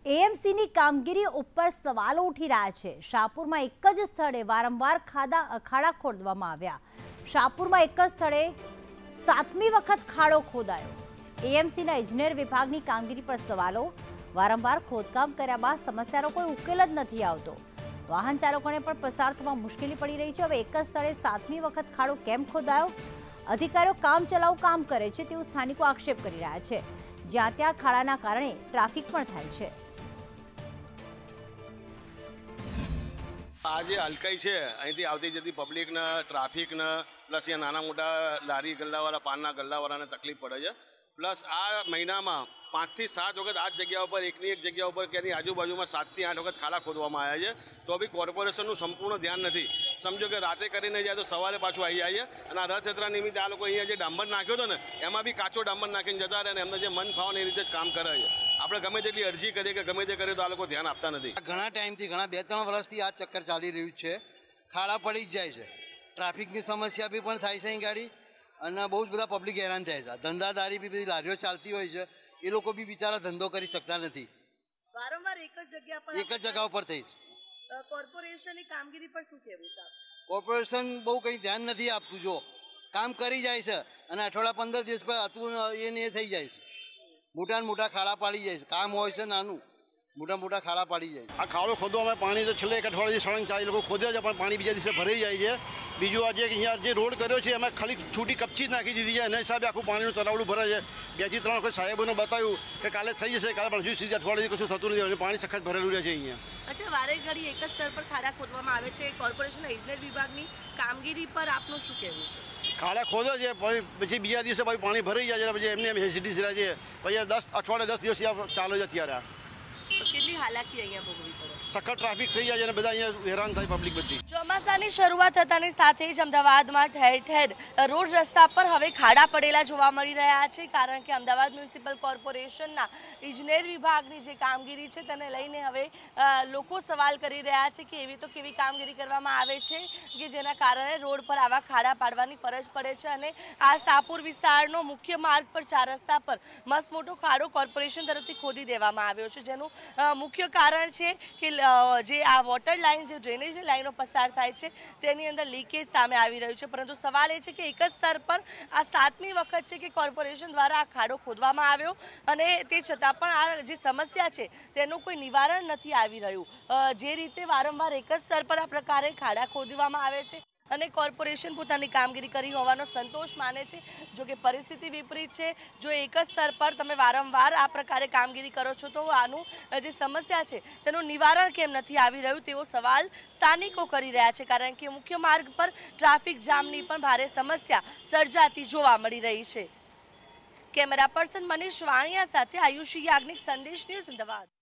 એએમસીની કામગીરી ઉપર સવાલો ઉઠી રહ્યા છે। શાહપુરમાં એક જ સ્થળે વારંવાર ખાડા ખોદવામાં આવ્યા। શાહપુરમાં એક જ સ્થળે 7મી વખત ખાડો ખોદાયો। એએમસીના ઇજનેર વિભાગની કામગીરી પર સવાલો। વારંવાર ખોદકામ કર્યા બાદ સમસ્યાનો કોઈ ઉકેલ જ નથી આવતો। વાહન ચાલકોને પણ પસાર થવા મુશ્કેલી પડી રહી છે। હવે એક જ સ્થળે 7મી વખત ખાડો કેમ ખોદાયો? અધિકારીઓ કામચલાઉ કામ કરે છે તેવું સ્થાનિકો આક્ષેપ કરી રહ્યા છે। જ્યાં ત્યાં ખાડાના કારણે ટ્રાફિક પણ થાય છે। આજે હલકાઈ છે અહીંથી આવતી જતી પબ્લિકને ટ્રાફિકને પ્લસ અહીંયા નાના મોટા લારી ગલ્લાવાળા પાનના ગલ્લાવાળાને તકલીફ પડે છે। પ્લસ આ મહિનામાં 5 થી 7 વખત આ જગ્યા ઉપર એકની એક જગ્યા ઉપર કે એની આજુબાજુમાં 7 થી 8 વખત ખાડા ખોદવામાં આવ્યા છે। તો બી કોર્પોરેશનનું સંપૂર્ણ ધ્યાન નથી। સમજો કે રાતે કરીને જાય તો સવારે પાછું આવી જાય છે। અને આ રથયાત્રા નિમિત્તે આ લોકો અહીંયા જે ડાંબર નાખ્યો હતો ને એમાં બી કાચો ડાંબર નાખીને જતા રહે અને એમને જે મન ફાવે એ રીતે જ કામ કરે છે। આપણે ગમે તેટલી અરજી કરીએ કે ગમે તે કરીએ તો આ લોકો ધ્યાન આપતા નથી। ઘણા ટાઈમથી ઘણા 2-3 વર્ષથી આ ચક્કર ચાલી રહ્યું છે। ખાડા પડી જ જાય છે, ટ્રાફિકની સમસ્યા બી પણ થાય છે અહીં ગાડી, અને બહુ જ બધા પબ્લિક હેરાન થાય છે। ધંધાદારી બી બધી લારીઓ ચાલતી હોય છે, એ લોકો બી બિચારા ધંધો કરી શકતા નથી। વારંવાર એક જ જગ્યા ઉપર થઈ છે। કોર્પોરેશનની કામગીરી પર શું કહેવું છે? કોર્પોરેશન બહુ કંઈ ધ્યાન નથી આપતું। જો કામ કરી જાય છે અને અઠવાડિયા 15 દિવસ પર હતું એ થઈ જાય છે। મોટા ખાડા પાડી જાય છે। કામ હોય છે નાનું, મોટા ખાડા પાડી જાય છે। આ ખાડો ખોદવામાં પાણી તો છેલ્લે એક અઠવાડિયાથી સળંગ ચાલી લોકો ખોદ્યા છે, પણ પાણી બીજા દિવસે ભરાઈ જાય છે। બીજું આજે અહીંયા જે રોડ કર્યો છે એમાં ખાલી છૂટી કપચી જ નાખી દીધી છે, એના હિસાબે આખું પાણીનું તરાવડું ભરાય છે। 2 થી 3 વખત સાહેબોને બતાવ્યું કે કાલે થઈ જશે, કાલે પણ હજુ સુધી અઠવાડિયાથી કશું થતું નથી, પાણી સખત ભરેલું રહે છે અહીંયા। અચ્છા, વારે ઘડી એક જ સ્તર પર ખાડા ખોદવામાં આવે છે। કોર્પોરેશનના ઇજનેર વિભાગની કામગીરી પર આપનું શું કહેવું છે? ખાડા ખોદો છે પછી બીજા દિવસે પછી પાણી ભરાઈ જાય છે, પછી એમને હેસિડિટી રહે છે, પછી 10 દિવસ ચાલે છે। અત્યારે કેટલી હાલાકી અહીંયા ભોગવવી પડે? સખત ટ્રાફિક થઈ જાય છે અને બધા અહીંયા હેરાન થાય પબ્લિક બધી। ચોમાસાની શરૂઆત થતાની સાથે જ અમદાવાદમાં ઠેર ઠેર રોડ રસ્તા પર હવે ખાડા પડેલા જોવા મળી રહ્યા છે, કારણ કે અમદાવાદ મ્યુનિસિપલ કોર્પોરેશનના ઇજનેર વિભાગની જે કામગીરી છે તેને લઈને હવે લોકો સવાલ કરી રહ્યા છે કે એવી તો કેવી કામગીરી કરવામાં આવે છે કે જેના કારણે રોડ પર આવા ખાડા પાડવાની ફરજ પડે છે। અને આ શાહપુર વિસ્તારનો મુખ્ય માર્ગ પર 4 રસ્તા પર મસ્ત મોટો ખાડો કોર્પોરેશન તરફથી ખોદી દેવામાં આવ્યો છે, જેનું મુખ્ય કારણ છે કે જે આ વોટર લાઇન, જે ડ્રેનેજની લાઈનો પસાર થાય છે તેની અંદર લીકેજ સામે આવી રહ્યું છે। પરંતુ સવાલ એ છે કે એક જ સ્તર પર આ 7મી વખત છે કે કોર્પોરેશન દ્વારા આ ખાડો ખોદવામાં આવ્યો, અને તે છતાં પણ આ જે સમસ્યા છે તેનું કોઈ નિવારણ નથી આવી રહ્યું। જે રીતે વારંવાર એક જ સ્તર પર આ પ્રકારે ખાડા ખોદવામાં આવે છે અને કોર્પોરેશન પોતાની કામગીરી કરી હોવાનો સંતોષ માને છે, જો કે પરિસ્થિતિ વિપરીત છે। જો એક જ સ્તર પર તમે વારંવાર આ પ્રકારે કામગીરી કરો છો તો આનું જે સમસ્યા છે તેનું નિવારણ કેમ નથી આવી રહ્યું તેવો સવાલ સ્થાનિકો કરી રહ્યા છે, કારણ કે મુખ્ય માર્ગ પર ટ્રાફિક જામની પણ ભારે સમસ્યા સર્જાતી જોવા મળી રહી છે। કેમેરા પર્સન મનીષ વાણિયા સાથે આયુષી યાજ્ઞિક, સંદેશ ન્યૂઝ, અમદાવાદ।